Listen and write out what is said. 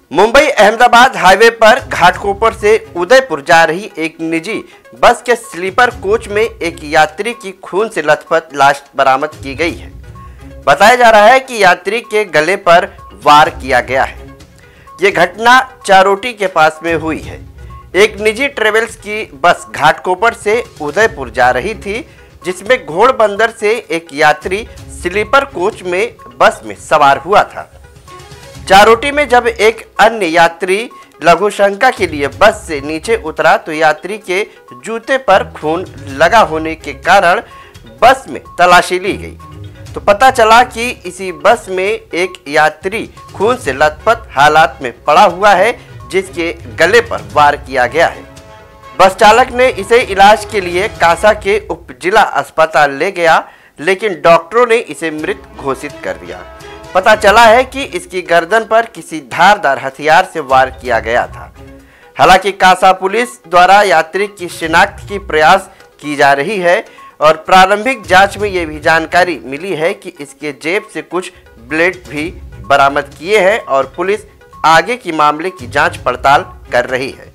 Mumbai Ahmedabad highway पर घाटकोपर से उदयपुर जा रही एक निजी बस के स्लीपर कोच में एक यात्री की खून से लथपथ लाश बरामद की गई है। बताया जा रहा है कि यात्री के गले पर वार किया गया है। ये घटना चारोटी के पास में हुई है। एक निजी ट्रेवल्स की बस घाटकोपर से उदयपुर जा रही थी, जिसमें घोड़बंदर से एक यात्री स्लीपर कोच में बस में सवार हुआ था। चारोटी में जब एक अन्य यात्री लघुशंका के लिए बस से नीचे उतरा तो यात्री के जूते पर खून लगा होने के कारण बस में तलाशी ली गई तो पता चला कि इसी बस में एक यात्री खून से लथपथ हालात में पड़ा हुआ है, जिसके गले पर वार किया गया है। बस चालक ने इसे इलाज के लिए कासा के उप जिला अस्पताल ले गया, लेकिन डॉक्टरों ने इसे मृत घोषित कर दिया। पता चला है कि इसकी गर्दन पर किसी धारदार हथियार से वार किया गया था। हालांकि कासा पुलिस द्वारा यात्री की शिनाख्त की प्रयास की जा रही है और प्रारंभिक जांच में ये भी जानकारी मिली है कि इसके जेब से कुछ ब्लेड भी बरामद किए हैं और पुलिस आगे की मामले की जांच पड़ताल कर रही है।